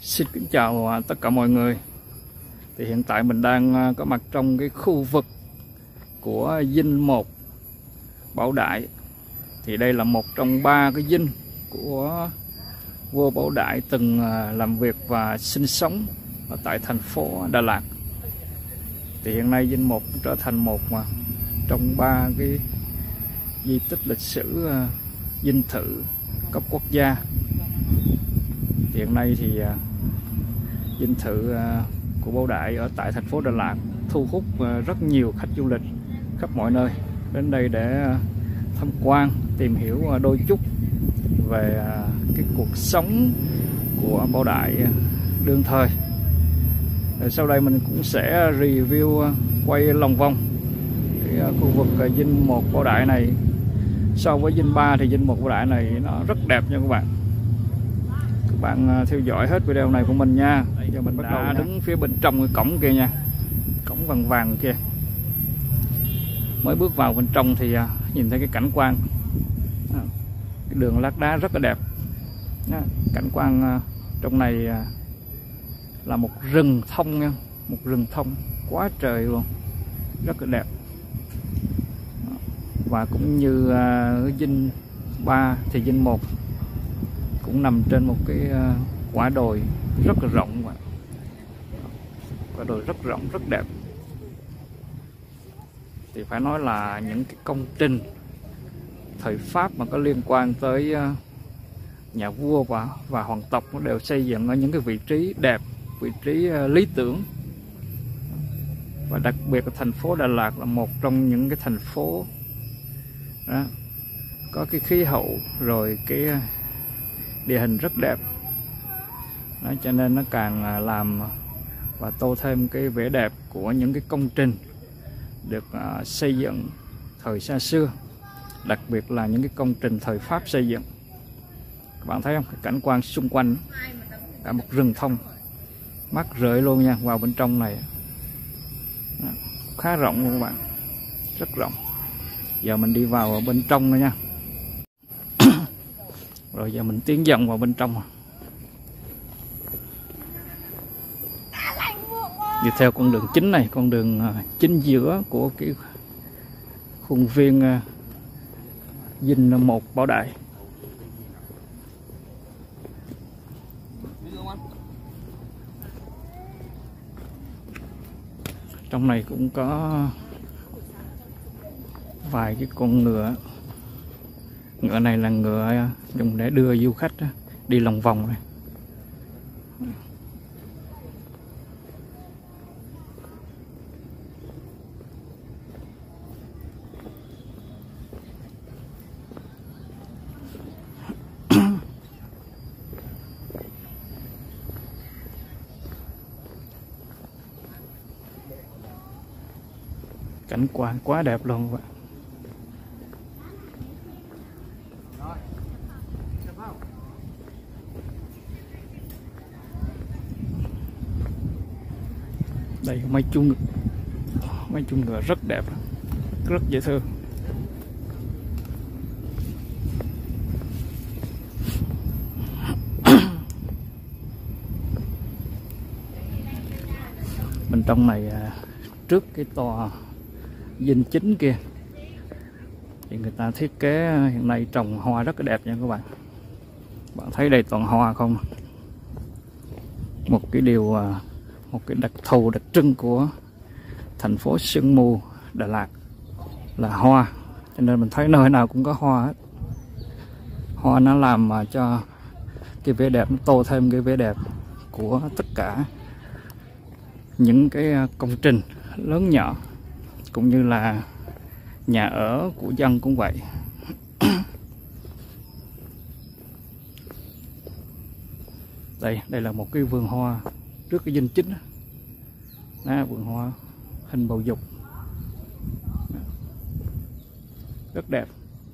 Xin kính chào tất cả mọi người. Thì hiện tại mình đang có mặt trong cái khu vực của dinh 1 Bảo Đại. Thì đây là một trong 3 cái dinh của vua Bảo Đại từng làm việc và sinh sống ở tại thành phố Đà Lạt. Thì hiện nay dinh 1 trở thành một trong 3 cái di tích lịch sử dinh thự cấp quốc gia. Thì hiện nay thì dinh thự của Bảo Đại ở tại thành phố Đà Lạt thu hút rất nhiều khách du lịch khắp mọi nơi đến đây để tham quan, tìm hiểu đôi chút về cái cuộc sống của Bảo Đại đương thời. Rồi sau đây mình cũng sẽ review quay lòng vòng cái khu vực dinh 1 Bảo Đại này. So với dinh 3 thì dinh 1 Bảo Đại này nó rất đẹp nha các bạn. Các bạn theo dõi hết video này của mình nha. Giờ mình bắt đầu đứng phía bên trong cái cổng kia nha, cổng vàng vàng kia. Mới bước vào bên trong thì nhìn thấy cái cảnh quan, cái đường lát đá rất là đẹp. Cảnh quan trong này là một rừng thông nha, một rừng thông quá trời luôn, rất là đẹp. Và cũng như dinh 3 thì dinh 1 cũng nằm trên một cái quả đồi rất là rộng, quả đồi rất rộng rất đẹp. Thì phải nói là những cái công trình thời Pháp mà có liên quan tới nhà vua và hoàng tộc nó đều xây dựng ở những cái vị trí đẹp, vị trí lý tưởng. Và đặc biệt là thành phố Đà Lạt là một trong những cái thành phố đó, có cái khí hậu rồi cái địa hình rất đẹp đó, cho nên nó càng làm và tô thêm cái vẻ đẹp của những cái công trình được xây dựng thời xa xưa, đặc biệt là những cái công trình thời Pháp xây dựng. Các bạn thấy không, cái cảnh quan xung quanh cả một rừng thông mát rượi luôn nha. Vào bên trong này đó, khá rộng luôn các bạn, rất rộng. Giờ mình đi vào ở bên trong nữa nha. Rồi giờ mình tiến dần vào bên trong. Đi theo con đường chính này, con đường chính giữa của cái khuôn viên dinh 1 Bảo Đại. Trong này cũng có vài cái con ngựa. Ngựa này là ngựa dùng để đưa du khách đi lòng vòng này. Cảnh quan quá đẹp luôn các bạn. Đây mấy chú ngựa rất đẹp, rất dễ thương. Bên trong này trước cái tòa dinh chính kia thì người ta thiết kế hiện nay trồng hoa rất là đẹp nha các bạn. Bạn thấy đây toàn hoa không? Một cái điều, một cái đặc thù đặc trưng của thành phố sương mù Đà Lạt là hoa, cho nên mình thấy nơi nào cũng có hoa hết. Hoa nó làm mà cho cái vẻ đẹp, nó tô thêm cái vẻ đẹp của tất cả những cái công trình lớn nhỏ, cũng như là nhà ở của dân cũng vậy. Đây là một cái vườn hoa trước cái dinh chính đó, vườn hoa hình bầu dục rất đẹp.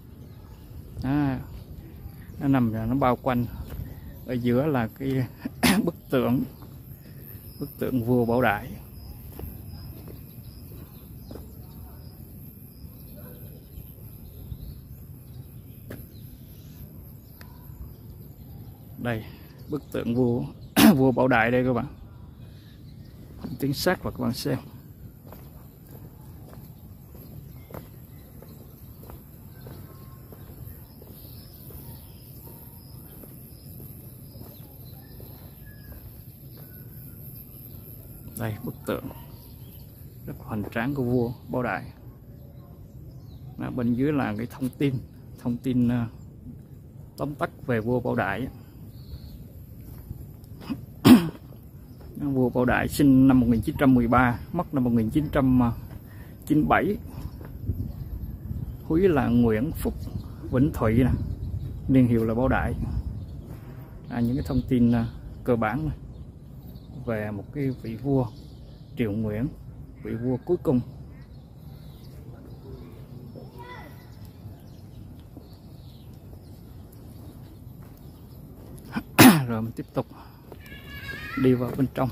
Nó nằm, nó bao quanh, ở giữa là cái bức tượng vua Bảo Đại. Đây bức tượng vua vua Bảo Đại đây các bạn. Tiếng sét và các bạn xem. Đây bức tượng rất hoành tráng của vua Bảo Đại. Bên dưới là cái thông tin tóm tắt về vua Bảo Đại. Vua Bảo Đại sinh năm 1913, mất năm 1997. Húy là Nguyễn Phúc Vĩnh Thụy nè, niên hiệu là Bảo Đại. Những cái thông tin cơ bản này về một cái vị vua Triệu Nguyễn, vị vua cuối cùng. Rồi mình tiếp tục đi vào bên trong.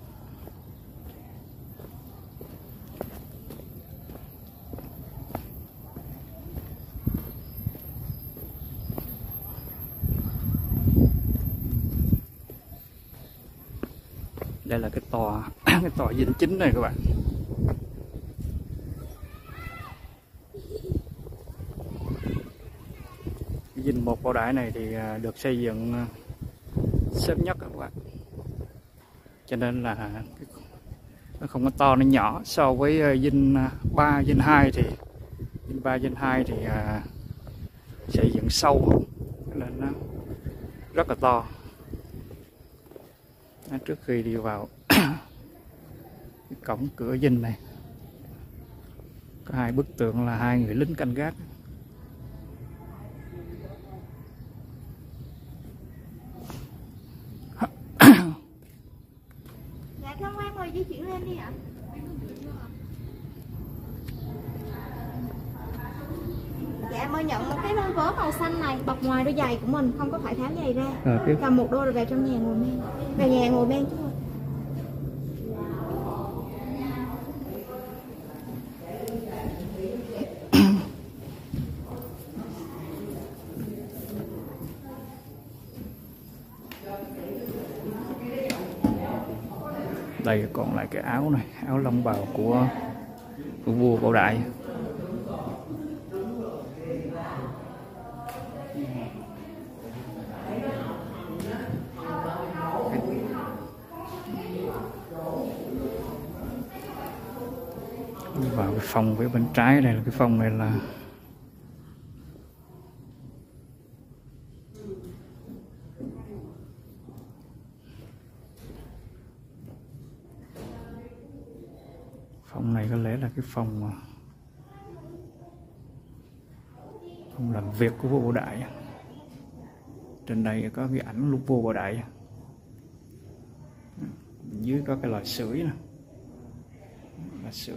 Đây là cái tòa cái tòa dinh chính này các bạn. Cái dinh một Bảo Đại này thì được xây dựng xếp nhất các bạn, cho nên là nó không có to, nó nhỏ so với dinh 3, dinh 2 thì dinh 3, dinh 2 thì xây dựng sâu nên nó rất là to. Trước khi đi vào cái cổng cửa dinh này có hai bức tượng là hai người lính canh gác. Dạ thưa quan mời di chuyển lên đi ạ. Dạ em ơi, nhận một cái vớ màu xanh này bọc ngoài đôi giày của mình, không có phải tháo giày ra. Cầm một đôi rồi về trong nhà ngồi men. Về nhà ngồi men chứ. Đây còn lại cái áo này, áo lông bào của vua Bảo Đại. Vào cái phòng phía bên trái đây là cái phòng này là phòng này có lẽ là cái phòng làm việc của vua Bảo Đại. Trên đây có cái ảnh lúc vua Bảo Đại. Dưới có cái lò sưởi nè, lò sưởi.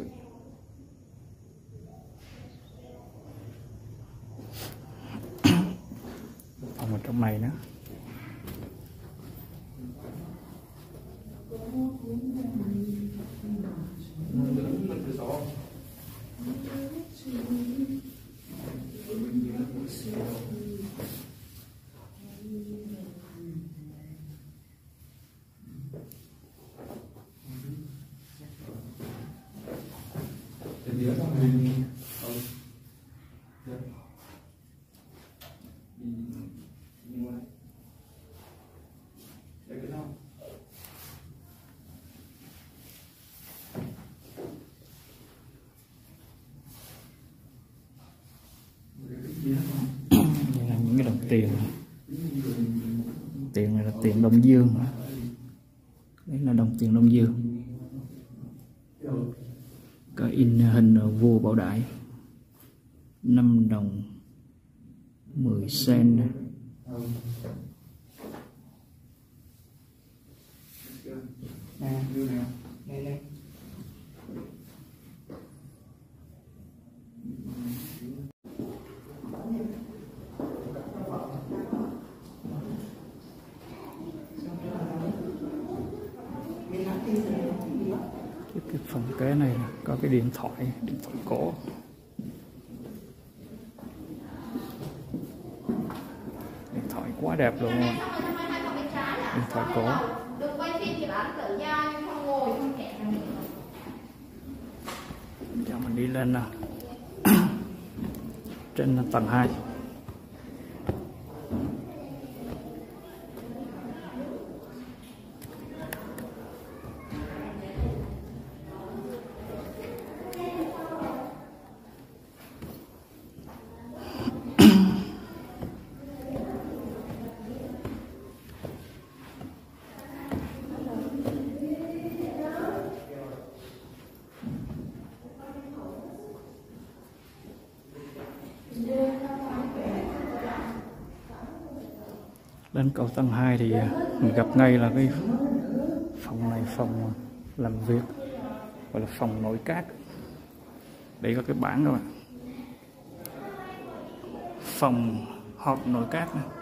Phòng ở trong này nữa. Đây là những cái đồng tiền. Tiền này là tiền Đông Dương. Đấy là đồng tiền Đông Dương. Có in hình vua Bảo Đại. 5 đồng 10 sen. Cái phần kế này có cái điện thoại cổ. Điện thoại quá đẹp luôn. Điện thoại cổ. kia thì bảo tự do nhưng không ngồi không hẹn. Cho mình đi lên nào. Trên tầng 2. Lên cầu tầng 2 thì mình gặp ngay là cái phòng này, phòng làm việc, gọi là phòng nội các. Đây có cái bảng các bạn, phòng họp nội các này.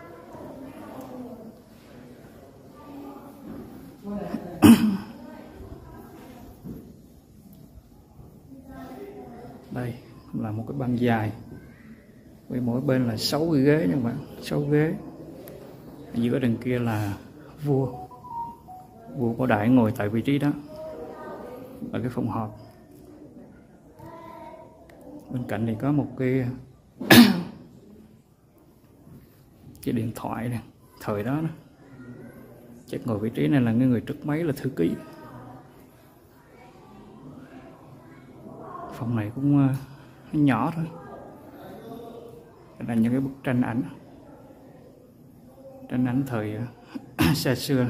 Đây là một cái băng dài với mỗi bên là 6 cái ghế nha các bạn, 6 ghế. Giữa đằng kia là vua Bảo Đại ngồi tại vị trí đó ở cái phòng họp. Bên cạnh thì có một cái cái điện thoại này, thời đó chắc ngồi vị trí này là người trước máy là thư ký. Phòng này cũng nhỏ thôi. Đây là những cái bức tranh ảnh thời xa xưa.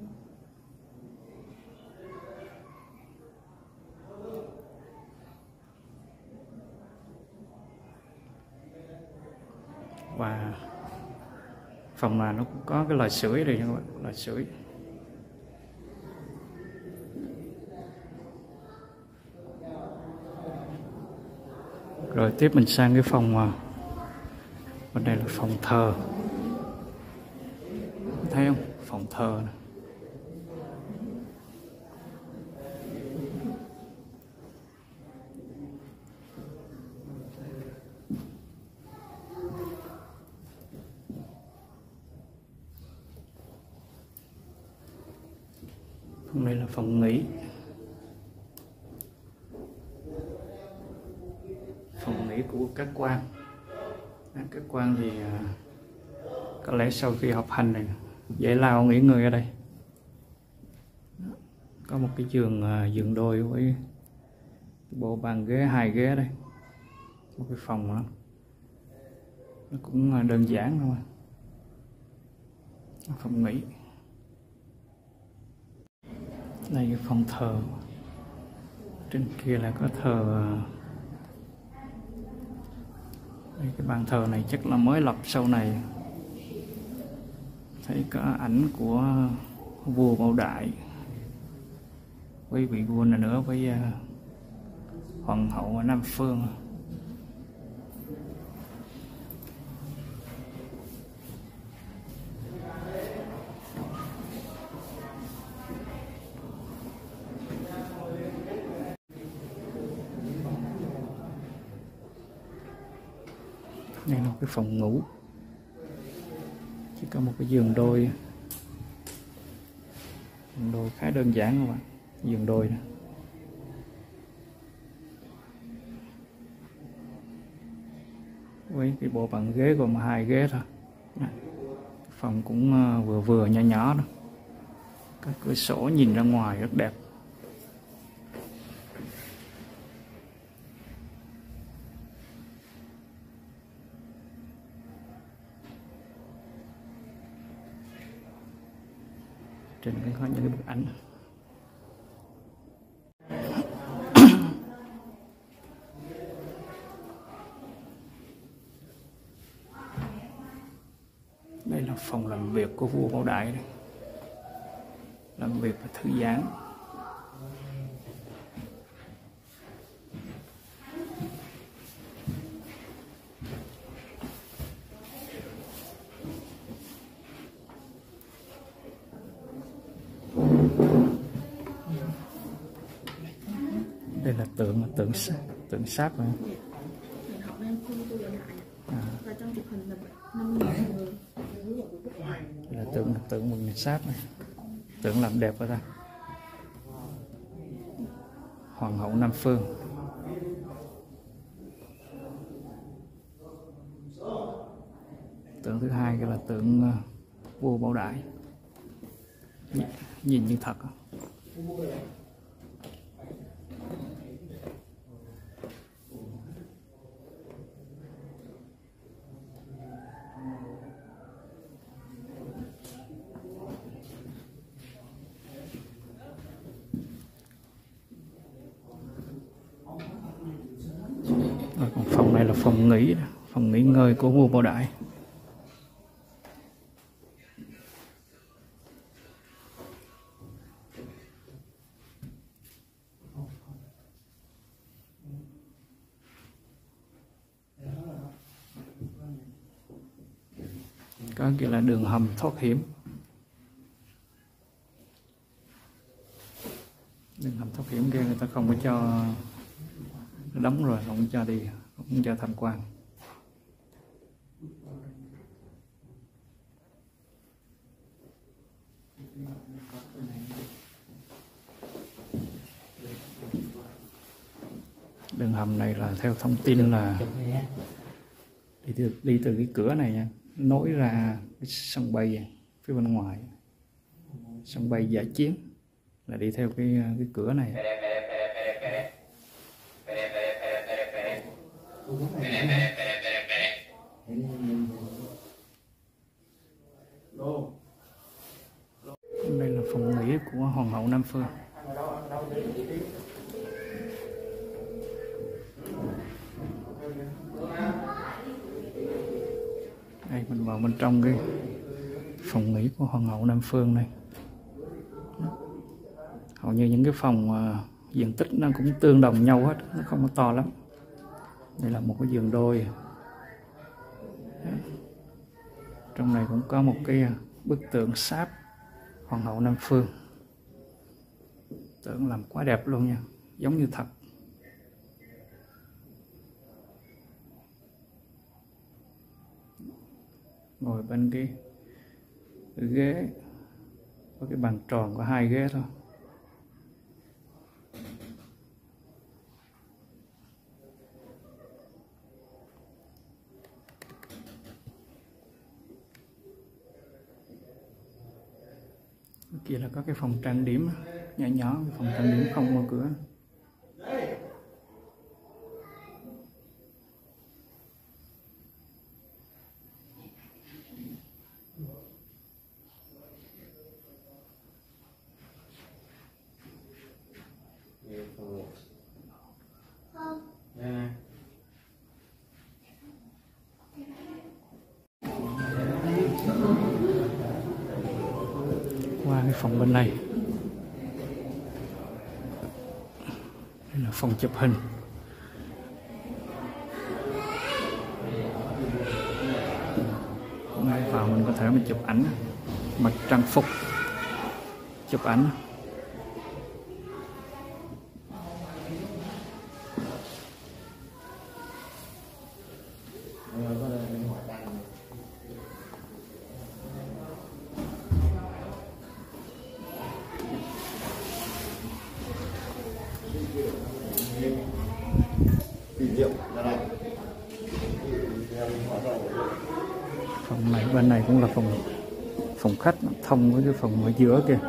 Và phòng này nó cũng có cái lò sưởi đây các bạn, lò sưởi. Rồi tiếp mình sang cái phòng bên đây là phòng thờ. Thấy không? Phòng thờ này. Phòng đây là phòng nghỉ. Phòng nghỉ của các quan. Các quan thì có lẽ sau khi học hành này giải lao nghỉ ngơi ở đây. Có một cái giường đôi với bộ bàn ghế, 2 ghế đây. Một cái phòng đó. Nó cũng đơn giản thôi. Phòng nghỉ. Đây cái phòng thờ. Trên kia là có thờ. Đây, cái bàn thờ này chắc là mới lập sau này. Thấy có ảnh của vua Bảo Đại với vị vua này nữa, với hoàng hậu Nam Phương. Đây là một cái phòng ngủ, chỉ có một cái giường đôi khá đơn giản các bạn, giường đôi này. Với cái bộ bàn ghế gồm 2 ghế thôi. Phòng cũng vừa nhỏ nhỏ đó. Các cửa sổ nhìn ra ngoài rất đẹp. Trên có những cái bức ảnh. Đây là phòng làm việc của vua Bảo Đại đây. Làm việc và thư giãn. Đây là tượng sáp rồi. Và trong chụp hình là 5 người. Đây là tượng Mừng Sáp này. Tưởng làm đẹp quá ta. Hoàng hậu Nam Phương. Tượng thứ hai cái là tượng vua Bảo Đại. Nhìn như thật. Còn phòng này là phòng nghỉ ngơi của vua Bảo Đại. Có kia là đường hầm thoát hiểm. Đường hầm thoát hiểm kia người ta không có cho, đóng rồi, không cho đi, không cho tham quan. Đường hầm này là theo thông tin là đi từ cái cửa này nha, nối ra cái sân bay phía bên ngoài, sân bay Dã Chiến, là đi theo cái cửa này. Đây là phòng nghỉ của Hoàng hậu Nam Phương. Đây mình vào bên trong cái phòng nghỉ của Hoàng hậu Nam Phương này. Hầu như những cái phòng diện tích nó cũng tương đồng nhau hết, nó không có to lắm. Đây là một cái giường đôi. Trong này cũng có một cái bức tượng sáp Hoàng hậu Nam Phương. Tượng làm quá đẹp luôn nha, giống như thật. Ngồi bên cái ghế, có cái bàn tròn có 2 ghế thôi. Kia là có cái phòng trang điểm nhỏ nhỏ, cái phòng trang điểm không mở cửa. Qua cái phòng bên này, đây là phòng chụp hình. Ngay vào mình có thể mình chụp ảnh, mặc trang phục chụp ảnh. Phòng này bên này cũng là phòng khách thông với cái phòng ở giữa kia.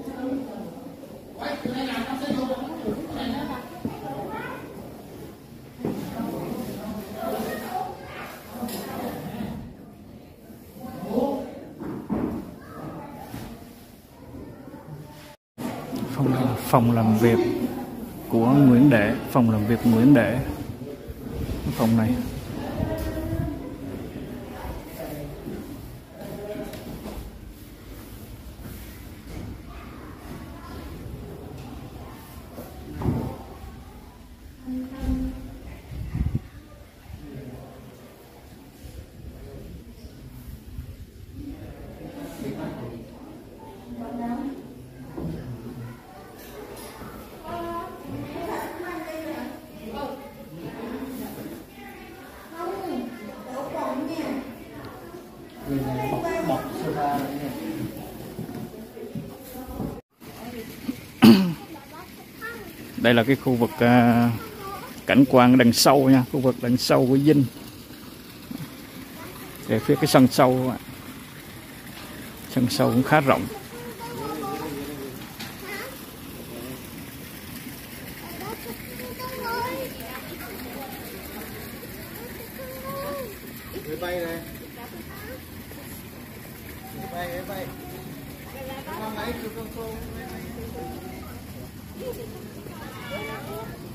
Phòng làm việc của Nguyễn Đệ, phòng làm việc Nguyễn Đệ. Phòng này Đây là cái khu vực cảnh quan đằng sau nha, khu vực đằng sau của dinh. Về phía cái sân sau, sân sau cũng khá rộng. Bay này. Bay. Con lấy con